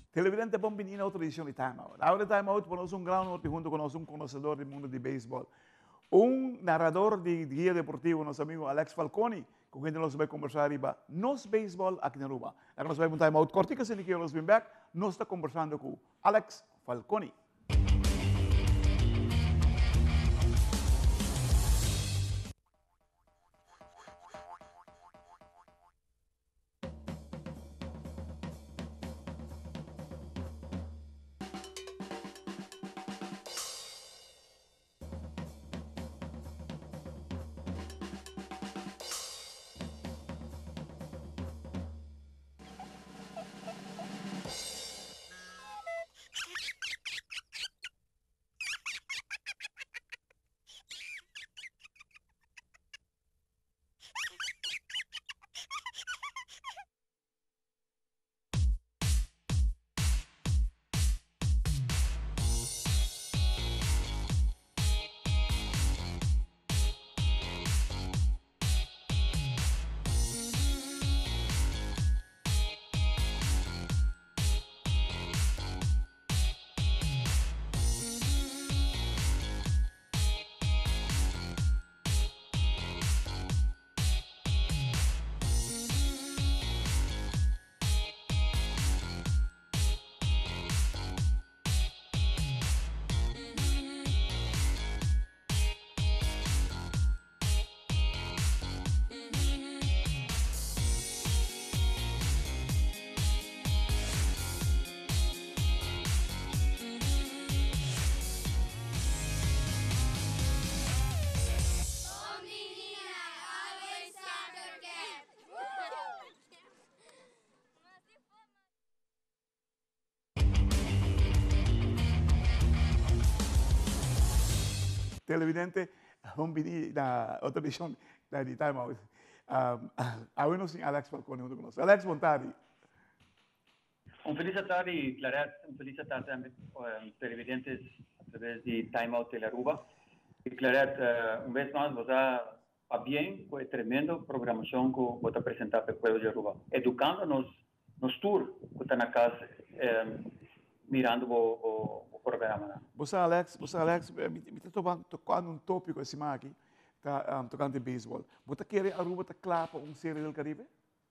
Televidente, bem-vindo a outra edição de Time Out. Ahora Time Out, ponemos un gran norte junto con un conocedor del mundo de béisbol, un narrador de guía deportivo, nuestro amigo Alex Falconi, con quien nos va a conversar sobre nos béisbol aquí en Aruba. Ahora nos va a un Time Out cortico, si que nos ven back, nos está conversando con Alex Falconi. Televidente, bem-vindo a outra edição da Time Out. Agora sim, Alex Falconi junto conosco. Alex, boa tarde. Feliz tarde, Claret. Feliz tarde também, televidentes, através de Time Out de Aruba. E, Claret, vez mais, você está bem com a tremenda programação que você está apresentando para o povo de Aruba. Educando-nos nos tour que está na casa, mirando o programa. Você, Alex, me está tocando tópico esse aqui, tá tocando de beisebol. Você quer Aruba tá claro para série do Caribe?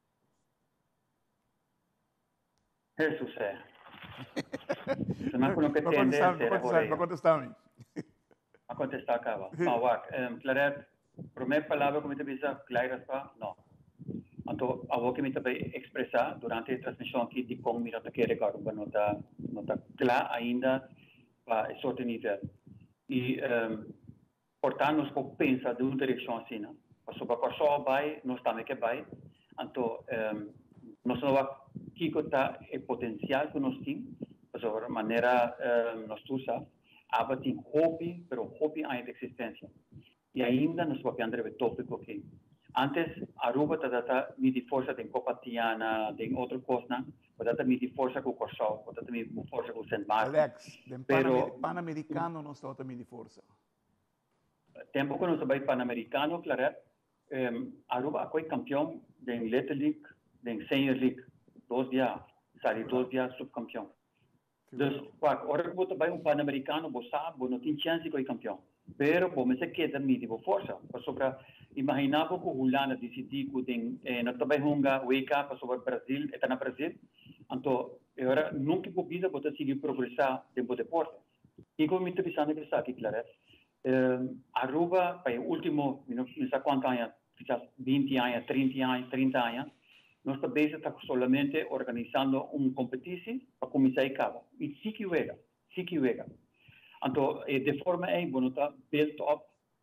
Isso é. Você não conhece tendência. Vai contestar-me. A contestar acaba. Mas, Claret, primeira palavra que me disse, claro, não. Então, a que me também expressar durante a transmissão aqui de como me está querendo Aruba não está claro ainda para esse outro nível. E, portanto, nós podemos pensar de uma direção assim, não? Sobre a só vai, nós também que vai. Então, nós não vamos que está o potencial que nós temos, sobre a maneira nós usamos, há tem hobby, mas hobby ainda existência. E ainda nós vamos aprender o tópico aqui. Antes, Aruba está de força de Copatiana, de outra coisa, está de força com o Corsol, está de força com o Saint Martin. Alex, Pan-Americano não está de força. Tempo que nós vamos Pan-Americano, claro, Aruba foi campeão da Little League, da Senior League, 2 dias, sabe, 2 dias subcampeão. Então, agora que você vai Pan-Americano, você sabe, você não tem chance de ser campeão. Pero, bom, mas é que é de força. Sobre, imaginava que o Hulana decidiu que não também hunga wake up sobre o Brasil, está no Brasil. Então, agora, nunca por vida você seguir progressar dentro do deporte. E como me interessante que está aqui, claro, Aruba, para o último, não sei quantos anos, 20 anos, 30 anos, nós também estamos solamente organizando uma competição para começar a cabo. E sim que vega. Então, de forma aí, nós está built up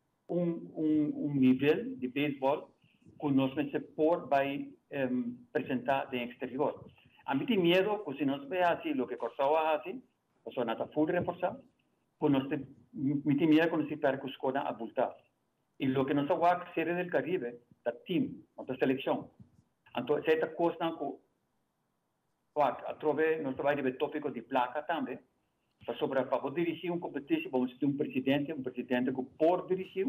nível de beisebol que nós por vai apresentar no exterior. A mim tem medo que se nós vê assim, o que Corsau assim, a sua nata full reforçada, que nós tem medo que nós se perca os conas a voltar. E o que nós vamos a série do Caribe, da team, da seleção. Então, essa coisa que a trove, nós vamos ver tópico de placa também, para dirigir uma competição, vamos ter um presidente que pode dirigir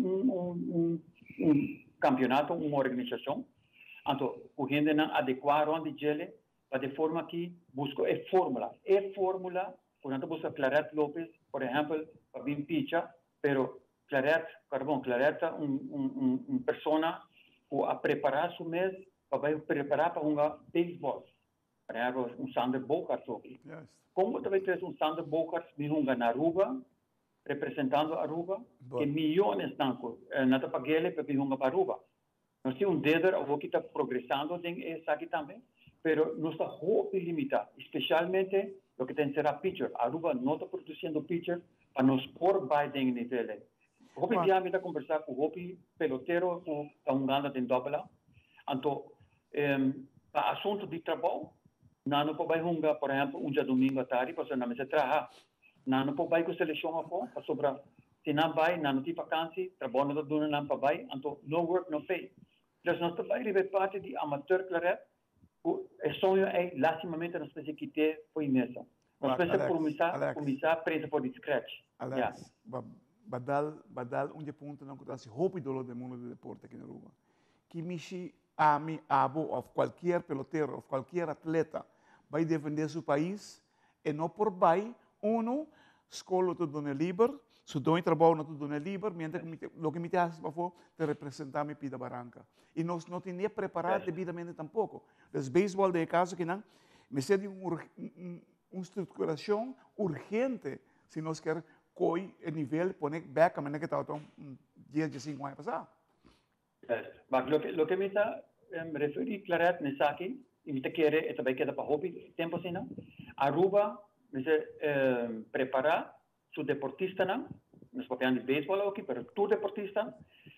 campeonato, uma organização. Então, o gente não adequar onde ele, de forma que busco a fórmula. A fórmula, quando busca Claret Lopez, por exemplo, para vir picha, pero Claret é uma pessoa que a preparar su mês para preparar para um beisebol. Por exemplo, Sander Bogaerts aqui. Juist. Como também tens Sander Bogaerts na Aruba, representando Aruba, que milhões não te pagam para vir para Aruba. Nós temos dedo que está progressando essa aqui também, mas nós está muito limitado, especialmente o que tem que ser a pitcher. Aruba não está produzindo pitcher para nos pôr by em nível. Hopi dia me está conversar com o Hopi peloteiro que está jogando em dupla. Então, para assunto de trabalho, não pode jogar, por exemplo, dia domingo à tarde, para não se trabalhar. Não pode com seleção aqui, para sobrar. Se não vai, não tem vacância, trabalho não dá não para vai, então no work, no pay. Então, nós trabalhamos de parte de amateur Claret, o sonho é, lastimamente, nós precisamos que ter foi mesmo. Nós precisamos começar a presa por scratch. Alex, badal onde ponto não acontece roupa do mundo do deporte aqui na Aruba. Que mishi ami abo ou qualquer pelotero ou qualquer atleta vai defender seu país e não por vai escola tudo no livre, se dou trabalho tudo no livre, mientras lo que me te hace para te representar mi pida barranca. E nós não tinha preparado devidamente tampouco. Os beisebol de caso que não, me sei de uma estruturação urgente se nós quer coi o nível poner back a maneira que estava tão 10 de 5 anos passado. Mas lo que me está referi Claret nessa aqui, e me quer também queda para hobby tempo assim não. Aruba me preparar su deportista não, nós papel de beisebol aqui, mas tu deportista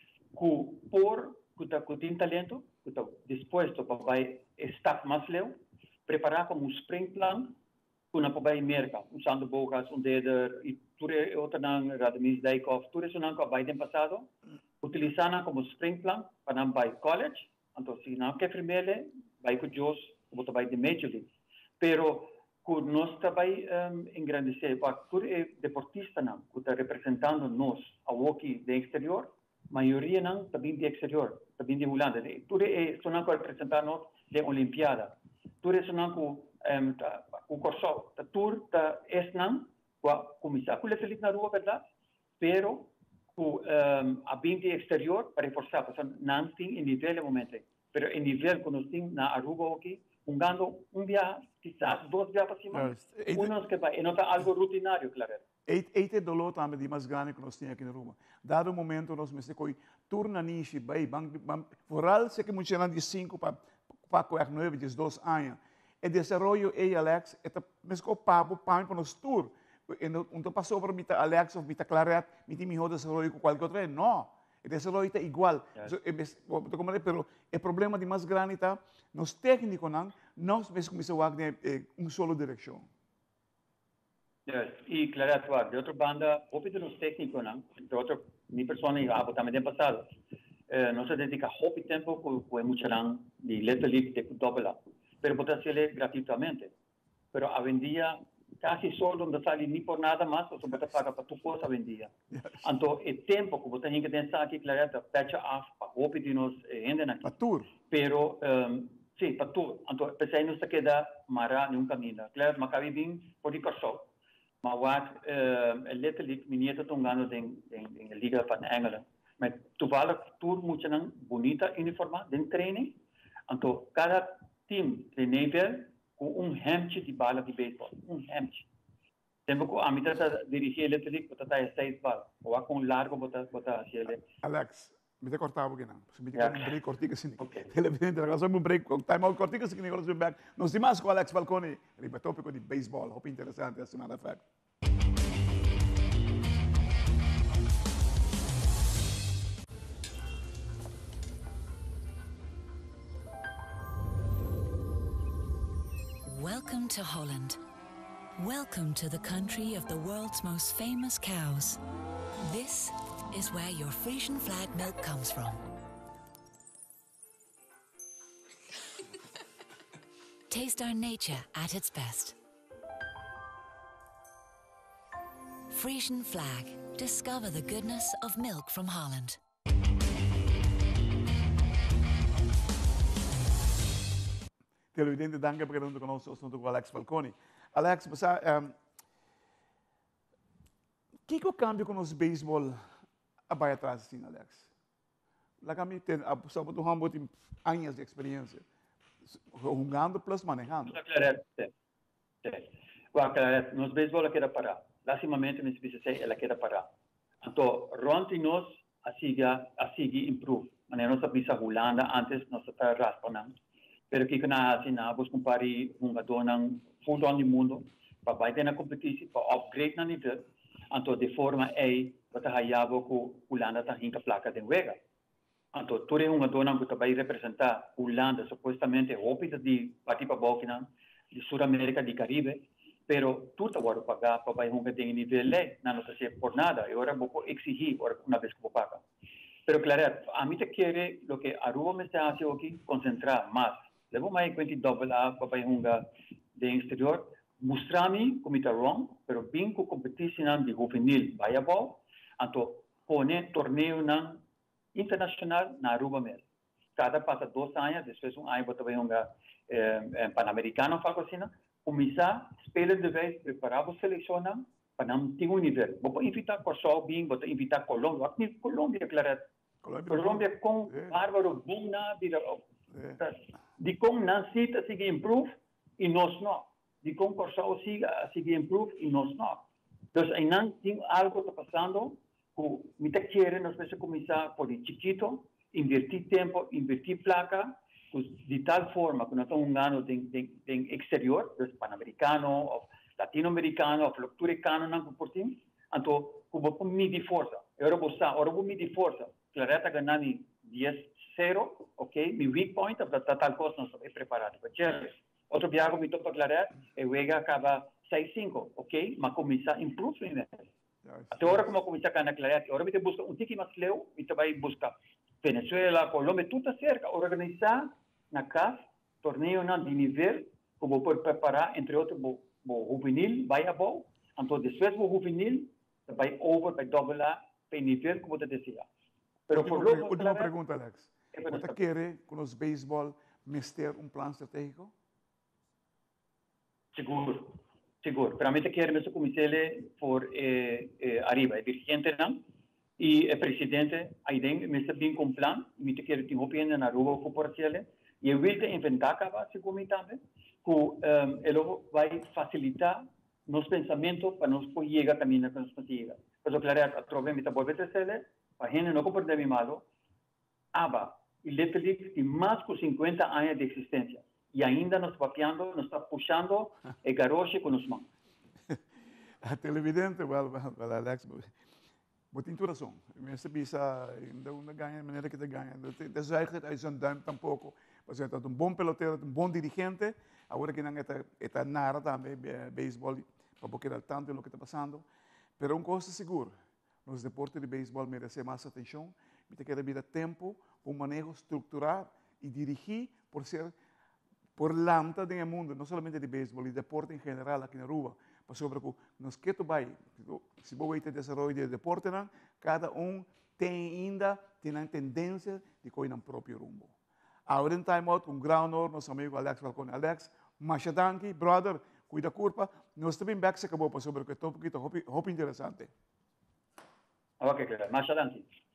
que tem talento, que está disposto para vai estar mais leu, preparar como spring plan, que não pode merca, usando bogas, Deder, e tudo outro não, Radamís Dijkhoff, tudo isso não que vai ter passado, utilizando como spring plan para não vai college, então se não quer primeiro, vai com Jos, que vai de Major League, pero que nós também engrandecer, tudo é deportista não, que está representando nós, a hockey do exterior, maioria não, também de exterior, também de Holanda, tudo é só não que representar nós de Olimpiada, tudo isso não que o corso, a tour da Esnam, começar com o na rua, verdade? Pero a bem de exterior para reforçar, porque não tem em nível no momento, pero em nível que nós temos na Aruba aqui, jogando dia, quizás 2 dias para cima, que vai, e não está algo rutinário, claro. Este dolor também de mais grande que nós temos aqui na Aruba. Dado o momento, nós me sei turna nishi, vai, foral, sei que muito de 5 para 9, 12 anos. O desenvolvimento é Alex, é mesmo papo para nós tour. Então passou para mita Alex ou mita Claret, mita melhor desenvolvimento com qualquer outro. Não, o desenvolvimento é igual. Pero o problema de mais grande está nos técnicos não, nós mesmo começamos a ter solo direção. E Claret, de outra banda, houve nos técnicos não, de outra minha pessoa e também tem passado. Nós dedica pouco tempo com muito não de Little League de dupla. Pero pode ser gratuitamente. Pero a vendia casi só não sai nem por nada mais, você pode pagar para tu coisa a vendia. Então, o tempo que você tem que pensar aqui, claro, patch off, para roupa de nós ainda aqui. Para tour. Pero, sim, para tour. Então, pensei não se queda mará nenhum caminho. Claro, mas cabe bem por ir só. Mas o Little League, minha está jogando em liga para England. Mas tu vale tour muito bonita uniforme, de training. Então, cada team de nível com hemte de bala de beisebol, hemte. Tempo que a mitad dirigir Little League, botar 6 balas, ou com largo botar ele. Alex, me te cortava aqui não. Se me te um break cortico assim. Okay. Televidente, agora só um break, time out cortico assim, agora só back. Nós demais com Alex Falcone, ele tópico de beisebol, hope interessante essa semana fact. Welcome to Holland. Welcome to the country of the world's most famous cows. This is where your Frisian flag milk comes from. Taste our nature at its best. Frisian flag. Discover the goodness of milk from Holland. televidente, danke por perguntar conosco com Alex Falcone. Alex, você, que o cambio com os beisebol vai atrás, assim, Alex? Lá kami tem, só por um tem anos de experiência, jogando plus manejando. Claro, claro, nos beisebol ela quer parar. Lastimamente, nesse BCC, ela quer parar. Então, ronte nós a seguir improve. Mas nós sabemos Holanda antes nós está raspando. Pero que na assim na vos compare jogador nang futebol do mundo para vai ter na competição para upgrade na nível. Então de forma aí para hayabo que Holanda tá hinca placa de wega. Então todo jogador nang que vai representar Holanda supostamente hope de partir para Balkan de Sudamérica de Caribe. Pero tudo agora pagar para vai jogar de nível lá não se sei por nada. Agora vou exigir uma vez que vou pagar. Pero claro, a mim te quer lo que Aruba me está haciendo aqui concentrar mais. Levo mais que double A para jogar de exterior. Mostrar-me como está wrong, pero bem com competição de juvenil vai a bom. Então, pone torneio na internacional na Aruba mesmo. Cada passa 2 anos, depois ano para jogar Pan-Americano, algo assim. Começar, espelhar de vez, preparar a seleção para não ter nível. Vou invitar Corsol, vou invitar Colômbia. Colômbia, claro. Colômbia com bárbaro, bom na vida. De como não se sigue improve e nós não. De como Corsol sigue improve e nós não. Então, aí não tem algo que está passando que me está querendo, nós precisamos começar por chiquito, invertir tempo, invertir placa, de tal forma que nós estamos jogando em exterior, pan-americano, ou latino-americano, ou flocturicano, não por ti. Então, vou medir força. Agora vou medir força. Clareta ganhando 10-0, ok? Mi weak point, para tal coisa, nós estamos preparados para chegar. Outro viago me topa Clareta, e o Ega acaba 6-5, ok? Mas começar a improve. Até agora, como começar a ganhar Clareta, agora me busca tique mais leu, me vai buscar Venezuela, Colômbia, tudo cerca. Organizar na casa, torneio de nível, que vou preparar, entre outros, o juvenil, vai a bom. Então, depois o juvenil, vai over, vai double A, para nível que vou dizer. Última pergunta, Alex. Você quer, com os beisebol, mexer plano estratégico? Seguro. Para mim, quero mesmo começar por arriba, é dirigente, não? E o presidente, aí dentro, me está bem com plano, me quero ter opinião na rua corporativa, e eu vou inventar, segundo também, que ele vai facilitar nos pensamentos para nós poder chegar também na consciência. Mas, claro, a trova me está voltando a ser, para a gente não comportar malo, ABA, e Little League tem mais de 50 anos de existência. E ainda nos papeando, nos está puxando o garoche com os mãos. A televidente, Alex, vou ter razão. Mas bisa, ainda ganha, de maneira que te ganha. Desde aí, é um tampouco. Você é um bom peloteiro, um bom dirigente. Agora que não está nada também, beisebol, para porque tanto do que está passando. Mas uma coisa segura. Nos deportes de beisebol merece mais atenção, me quer dar tempo para um manejo estruturar e dirigir por lanta do mundo, não somente de beisebol, de deporte em geral aqui na Aruba, para sobre que nos que tu vai, se você ter desenvolvimento de deporte, cada tem ainda a tendência de correr no próprio rumo. Agora em time out, grande honor, nosso amigo Alex Falcone. Alex, machadanki, brother, cuida curva, nós também back se acabou para sobre que é um pouquinho interessante. Ok, claro. Machadanki.